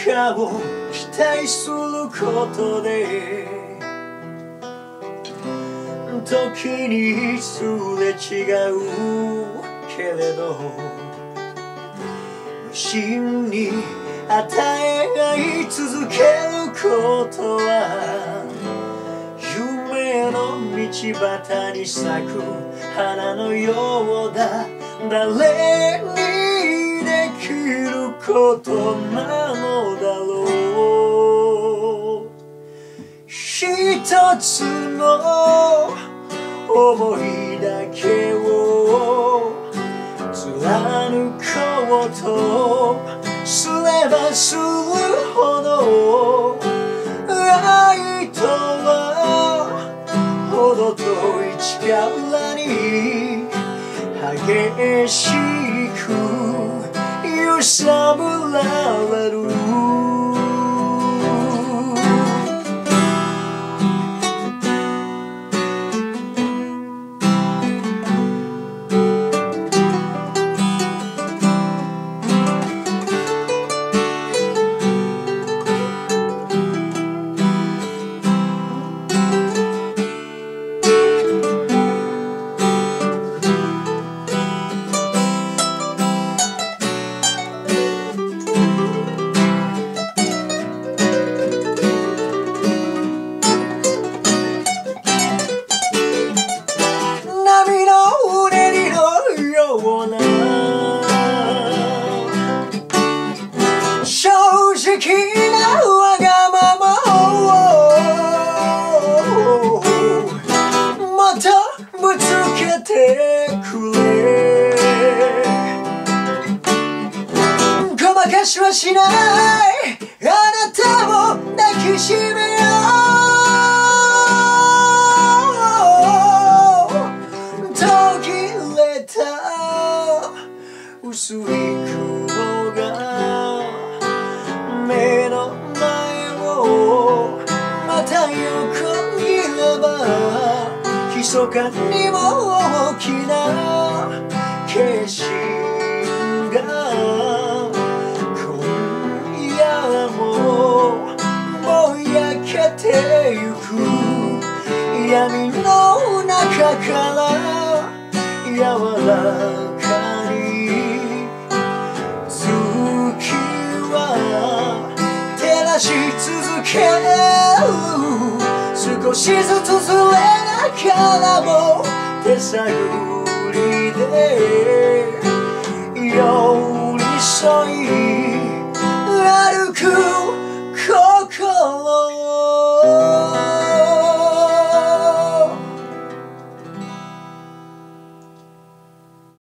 かを期待することで時にすれ違うけれど無心に与え合い続けることは夢の道端に咲く花のようだ。誰にできることなのだろう。一つの思いだけを貫こうとすればするほど愛とは程遠い力に激しく揺さぶられる。正直なわがままをもっとぶつけてくれ。ごまかしはしない、あなたを抱きしめよう。途切れた薄い雲が目の前をまた横切れば密かにも大きな景色が今夜もぼやけてゆく。闇の中から柔らかに月は照らし続ける。少しずつずれながらも手探りで寄り添い歩く